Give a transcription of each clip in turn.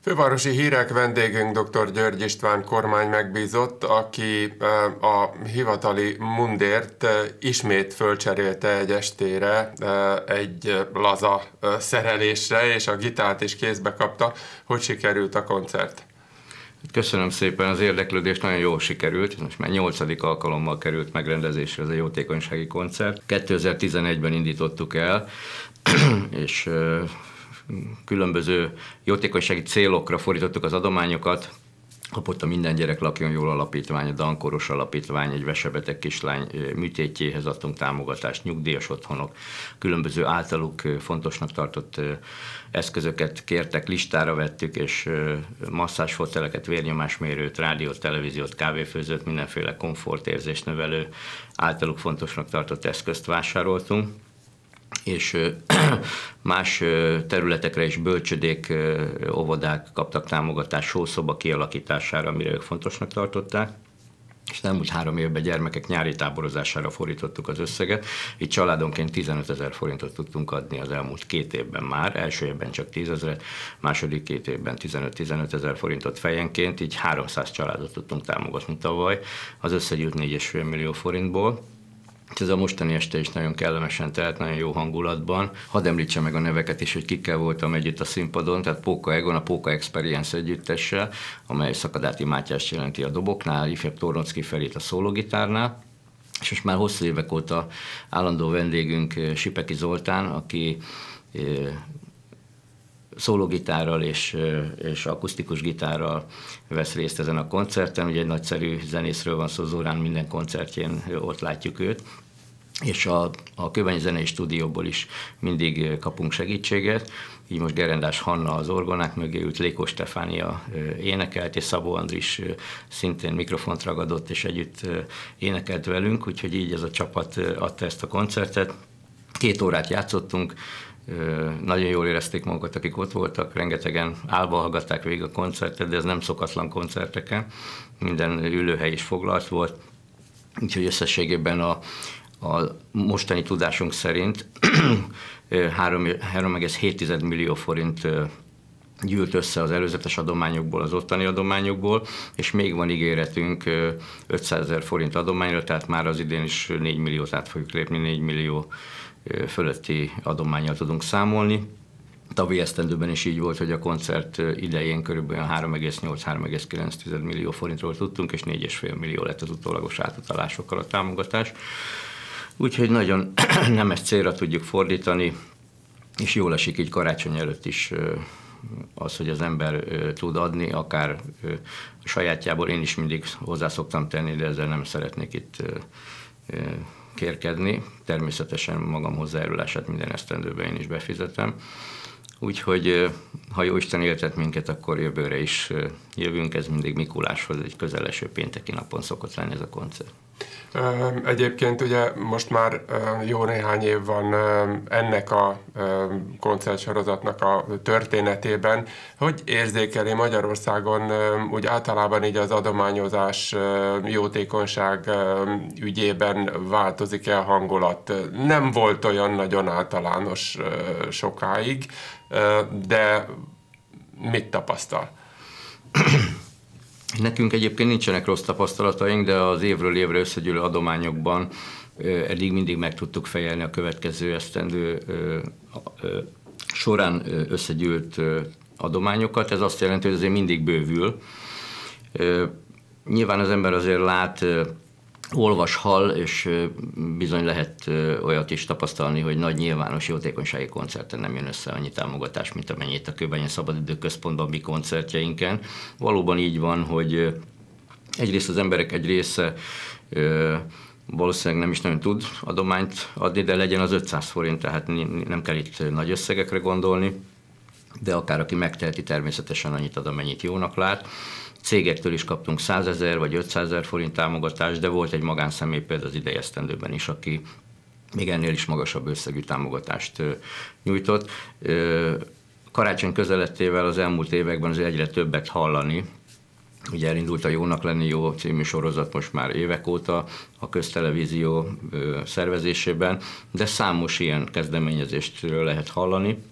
Fővárosi hírek vendégünk dr. György István kormány megbízott, aki a hivatali mundért ismét fölcserélte egy estére egy laza szerelésre, és a gitárt is kézbe kapta. Hogy sikerült a koncert? Köszönöm szépen az érdeklődést, nagyon jól sikerült. Most már 8. alkalommal került megrendezésre ez a jótékonysági koncert. 2011-ben indítottuk el, és különböző jótékonysági célokra fordítottuk az adományokat. Kapott a Minden Gyerek Lakjon Jól Alapítvány, a Dankoros Alapítvány, egy vesebeteg kislány műtétjéhez adtunk támogatást, nyugdíjas otthonok, különböző általuk fontosnak tartott eszközöket kértek, listára vettük, és masszázsfoteleket, vérnyomásmérőt, rádiót, televíziót, kávéfőzőt, mindenféle komfortérzést növelő, általuk fontosnak tartott eszközt vásároltunk. És más területekre is bölcsödék, óvodák kaptak támogatást sószoba kialakítására, amire ők fontosnak tartották. És az elmúlt 3 évben gyermekek nyári táborozására fordítottuk az összeget. Így családonként 15 000 forintot tudtunk adni az elmúlt 2 évben már. Első évben csak 10 000, második 2 évben 15 000 forintot fejenként, így 300 családot tudtunk támogatni tavaly. Az összegyűlt 4,5 millió forintból. Ez a mostani este is nagyon kellemesen telt, nagyon jó hangulatban. Hadd említsem meg a neveket is, hogy kikkel voltam együtt a színpadon, tehát Póka Egon, a Póka Experience együttessel, amely Szakadáti Mátyást jelenti a doboknál, ifjabb Tornocki Ferit a szólógitárnál, és most már hosszú évek óta állandó vendégünk Sipeki Zoltán, aki szólógitárral és akusztikus gitárral vesz részt ezen a koncerten. Ugye egy nagyszerű zenészről van szó, Zórán minden koncertjén ott látjuk őt. És a Kőbányi Zenei Stúdióból is mindig kapunk segítséget. Így most Gerendás Hanna az orgonák mögé ült, Lékos Stefánia énekelt, és Szabó Andris szintén mikrofont ragadott, és együtt énekelt velünk, úgyhogy így ez a csapat adta ezt a koncertet. 2 órát játszottunk, nagyon jól érezték magukat, akik ott voltak, rengetegen állva hallgatták végig a koncertet, de ez nem szokatlan koncerteken, minden ülőhely is foglalt volt, úgyhogy összességében a mostani tudásunk szerint 3,7 millió forint gyűlt össze az előzetes adományokból, az ottani adományokból, és még van ígéretünk 500 000 forint adományra, tehát már az idén is 4 milliót át fogjuk lépni, 4 millió fölötti adománnyal tudunk számolni. Tavalyi esztendőben is így volt, hogy a koncert idején körülbelül 3,8-3,9 millió forintról tudtunk, és 4,5 millió lett az utólagos átutalásokkal a támogatás. Úgyhogy nagyon nemes célra tudjuk fordítani, és jól esik így karácsony előtt is az, hogy az ember tud adni, akár a sajátjából. Én is mindig hozzá szoktam tenni, de ezzel nem szeretnék itt kérkedni. Természetesen magam hozzájárulását minden esztendőben én is befizetem. Úgyhogy ha Jóisten éltet minket, akkor jövőre is jövünk, ez mindig Mikuláshoz, egy közeleső pénteki napon szokott lenni ez a koncert. Egyébként ugye most már jó néhány év van ennek a koncertsorozatnak a történetében. Hogy érzékeli Magyarországon úgy általában így az adományozás, jótékonyság ügyében változik-e a hangulat? Nem volt olyan nagyon általános sokáig, de mit tapasztal? Nekünk egyébként nincsenek rossz tapasztalataink, de az évről évre összegyűlő adományokban eddig mindig meg tudtuk fejelni a következő esztendő során összegyűlt adományokat. Ez azt jelenti, hogy azért mindig bővül. Nyilván az ember azért lát, olvas, hall, és bizony lehet olyat is tapasztalni, hogy nagy nyilvános jótékonysági koncerten nem jön össze annyi támogatás, mint amennyit a Kőbányi Szabadidőközpontban mi koncertjeinken. Valóban így van, hogy egyrészt az emberek egy része valószínűleg nem is nagyon tud adományt adni, de legyen az 500 forint, tehát nem kell itt nagy összegekre gondolni, de akár aki megteheti, természetesen annyit ad, amennyit jónak lát. Cégektől is kaptunk 100 000 vagy 500 000 forint támogatást, de volt egy magánszemély például az idei esztendőben is, aki még ennél is magasabb összegű támogatást nyújtott. Karácsony közelettével az elmúlt években azért egyre többet hallani. Ugye elindult a Jónak lenni jó című sorozat most már évek óta a köztelevízió szervezésében, de számos ilyen kezdeményezéstről lehet hallani.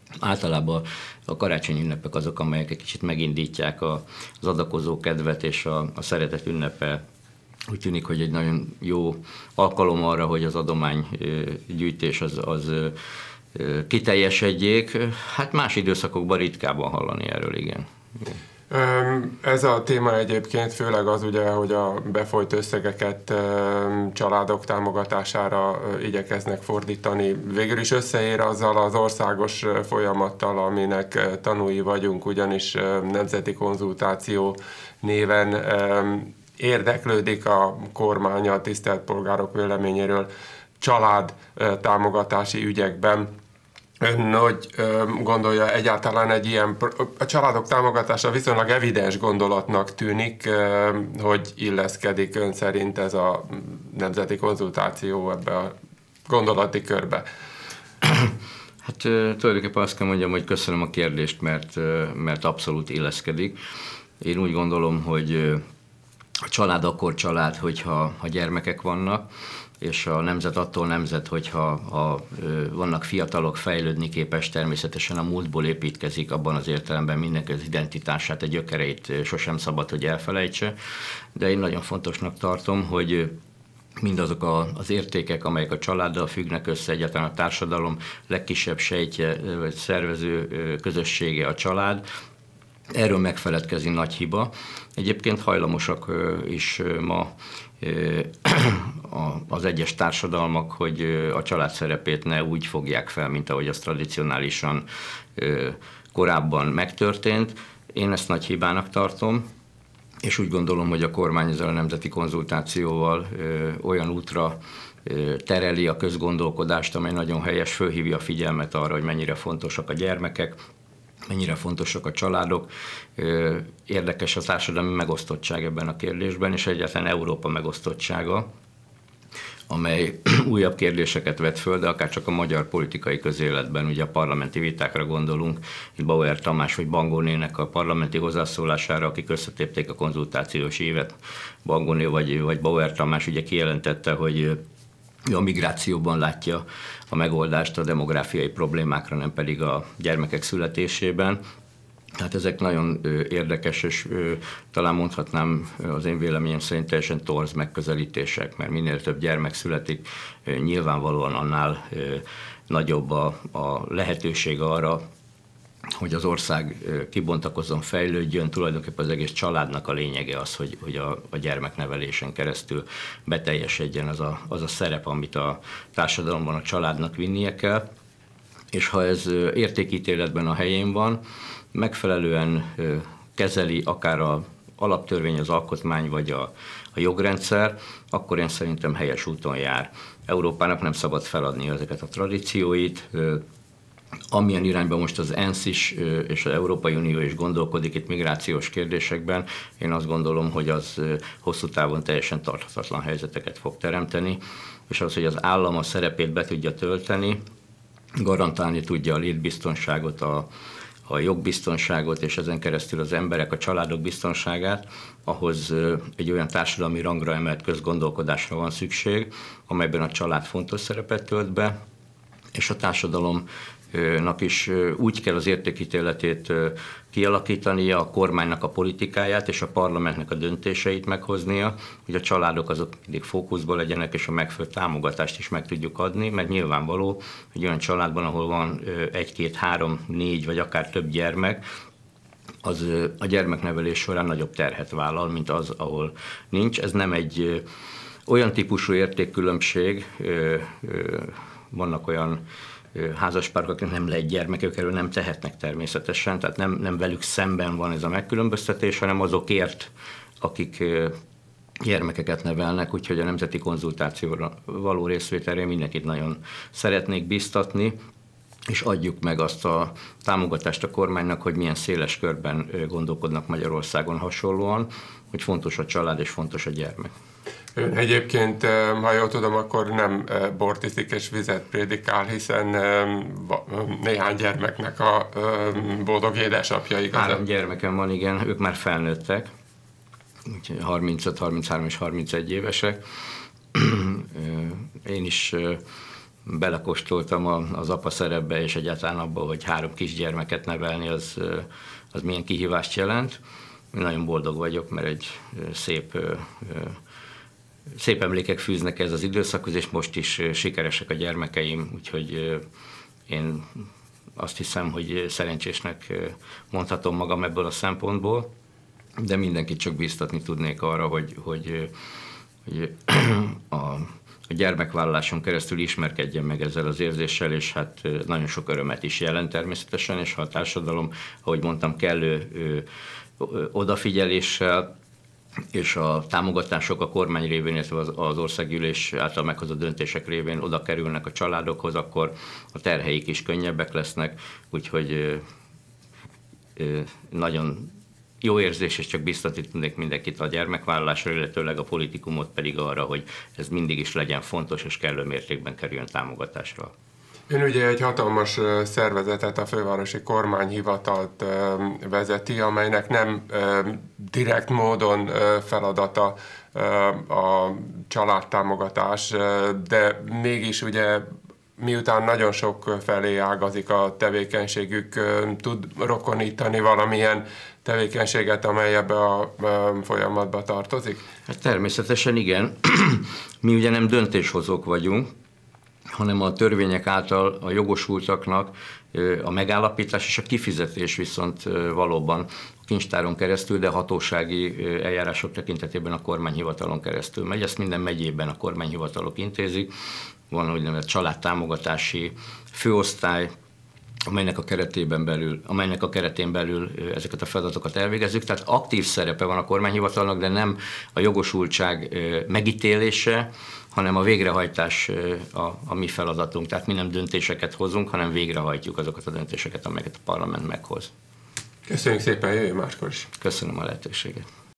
Általában a karácsonyi ünnepek azok, amelyek egy kicsit megindítják az adakozó kedvet, és a szeretet ünnepe úgy tűnik, hogy egy nagyon jó alkalom arra, hogy az adománygyűjtés az kiteljesedjék. Hát más időszakokban ritkában hallani erről, igen. Ez a téma egyébként főleg az ugye, hogy a befolyt összegeket családok támogatására igyekeznek fordítani. Végül is összeér azzal az országos folyamattal, aminek tanúi vagyunk, ugyanis nemzeti konzultáció néven érdeklődik a kormány a tisztelt polgárok véleményéről család támogatási ügyekben. Ön hogy gondolja, egyáltalán egy ilyen, a családok támogatása viszonylag evidens gondolatnak tűnik, hogy illeszkedik ön szerint ez a nemzeti konzultáció ebbe a gondolati körbe? Hát tulajdonképpen azt kell mondjam, hogy köszönöm a kérdést, mert abszolút illeszkedik. Én úgy gondolom, hogy a család akkor család, hogyha gyermekek vannak, és a nemzet attól nemzet, hogyha vannak fiatalok, fejlődni képes, természetesen a múltból építkezik, abban az értelemben mindenki az identitását, a gyökereit sosem szabad, hogy elfelejtse, de én nagyon fontosnak tartom, hogy mindazok az értékek, amelyek a családdal függnek össze, egyáltalán a társadalom legkisebb sejtje, vagy szervező közössége a család, erről megfeledkezni nagy hiba. Egyébként hajlamosak is ma az egyes társadalmak, hogy a család szerepét ne úgy fogják fel, mint ahogy az tradicionálisan korábban megtörtént. Én ezt nagy hibának tartom, és úgy gondolom, hogy a kormány ezzel a nemzeti konzultációval olyan útra tereli a közgondolkodást, amely nagyon helyes, fölhívja a figyelmet arra, hogy mennyire fontosak a gyermekek, mennyire fontosak a családok. Érdekes a társadalmi megosztottság ebben a kérdésben, és egyáltalán Európa megosztottsága, amely újabb kérdéseket vet föl, de akár csak a magyar politikai közéletben, ugye a parlamenti vitákra gondolunk, itt Bauer Tamás vagy Bangónének a parlamenti hozzászólására, akik összetépték a konzultációs évet. Bangóné vagy Bauer Tamás ugye kijelentette, hogy a migrációban látja a megoldást a demográfiai problémákra, nem pedig a gyermekek születésében. Hát ezek nagyon érdekes, és talán mondhatnám az én véleményem szerint teljesen torz megközelítések, mert minél több gyermek születik, nyilvánvalóan annál nagyobb a lehetőség arra, hogy az ország kibontakozzon, fejlődjön, tulajdonképpen az egész családnak a lényege az, hogy a gyermeknevelésen keresztül beteljesedjen az a szerep, amit a társadalomban a családnak vinnie kell, és ha ez értékítéletben a helyén van, megfelelően kezeli akár az alaptörvény, az alkotmány vagy a jogrendszer, akkor én szerintem helyes úton jár. Európának nem szabad feladni ezeket a tradícióit, amilyen irányban most az ENSZ is és az Európai Unió is gondolkodik itt migrációs kérdésekben, én azt gondolom, hogy az hosszú távon teljesen tarthatatlan helyzeteket fog teremteni, és az, hogy az állam a szerepét be tudja tölteni, garantálni tudja a létbiztonságot, a jogbiztonságot, és ezen keresztül az emberek, a családok biztonságát, ahhoz egy olyan társadalmi rangra emelt közgondolkodásra van szükség, amelyben a család fontos szerepet tölt be, és a társadalomnak is úgy kell az értékítéletét kialakítania, a kormánynak a politikáját és a parlamentnek a döntéseit meghoznia, hogy a családok azok mindig fókuszban legyenek, és a megfelelő támogatást is meg tudjuk adni, mert nyilvánvaló, hogy olyan családban, ahol van 1, 2, 3, 4 vagy akár több gyermek, az a gyermeknevelés során nagyobb terhet vállal, mint az, ahol nincs. Ez nem egy olyan típusú értékkülönbség, vannak olyan házaspárok, akik nem lehet gyermekük, erről nem tehetnek természetesen, tehát nem velük szemben van ez a megkülönböztetés, hanem azokért, akik gyermekeket nevelnek, úgyhogy a nemzeti konzultációra való részvételre mindenkit nagyon szeretnék biztatni, és adjuk meg azt a támogatást a kormánynak, hogy milyen széles körben gondolkodnak Magyarországon hasonlóan, hogy fontos a család és fontos a gyermek. Ön egyébként, ha jól tudom, akkor nem bort iszik és vizet prédikál, hiszen néhány gyermeknek a boldog édesapja igaz. 3 gyermekem van, igen, ők már felnőttek, 35, 33 és 31 évesek. Én is belekóstoltam az apa szerepbe, és egyáltalán abba, hogy 3 kisgyermeket nevelni, az milyen kihívást jelent. Nagyon boldog vagyok, mert egy szép emlékek fűznek ez az időszakhoz, és most is sikeresek a gyermekeim, úgyhogy én azt hiszem, hogy szerencsésnek mondhatom magam ebből a szempontból, de mindenkit csak bíztatni tudnék arra, hogy a gyermekvállaláson keresztül ismerkedjen meg ezzel az érzéssel, és hát nagyon sok örömet is jelent természetesen, és ha a társadalom, ahogy mondtam, kellő odafigyeléssel, és a támogatások a kormány révén, illetve az országgyűlés által meghozott döntések révén oda kerülnek a családokhoz, akkor a terheik is könnyebbek lesznek, úgyhogy nagyon jó érzés, és csak biztatni tudnék mindenkit a gyermekvállalásra, illetőleg a politikumot pedig arra, hogy ez mindig is legyen fontos, és kellő mértékben kerüljön támogatásra. Ön ugye egy hatalmas szervezetet, a Fővárosi Kormányhivatalt vezeti, amelynek nem direkt módon feladata a családtámogatás, de mégis ugye miután nagyon sok felé ágazik a tevékenységük, tud rokonítani valamilyen tevékenységet, amely ebbe a folyamatba tartozik? Hát természetesen igen. Mi ugye nem döntéshozók vagyunk, hanem a törvények által a jogosultaknak a megállapítás és a kifizetés viszont valóban a kincstáron keresztül, de hatósági eljárások tekintetében a kormányhivatalon keresztül megy. Ezt minden megyében a kormányhivatalok intézik. Van úgynevezett családtámogatási főosztály, amelynek a keretén belül ezeket a feladatokat elvégezzük. Tehát aktív szerepe van a kormányhivatalnak, de nem a jogosultság megítélése, hanem a végrehajtás a mi feladatunk. Tehát mi nem döntéseket hozunk, hanem végrehajtjuk azokat a döntéseket, amelyeket a parlament meghoz. Köszönjük szépen, jöjjön máskor is. Köszönöm a lehetőséget.